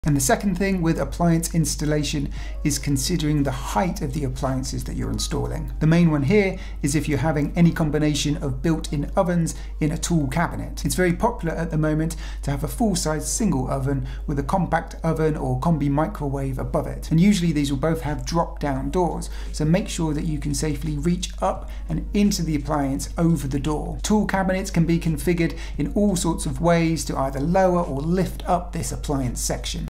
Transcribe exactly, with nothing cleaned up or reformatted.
And the second thing with appliance installation is considering the height of the appliances that you're installing. The main one here is if you're having any combination of built-in ovens in a tool cabinet. It's very popular at the moment to have a full-size single oven with a compact oven or combi microwave above it. And usually these will both have drop-down doors, so make sure that you can safely reach up and into the appliance over the door. Tool cabinets can be configured in all sorts of ways to either lower or lift up this appliance section.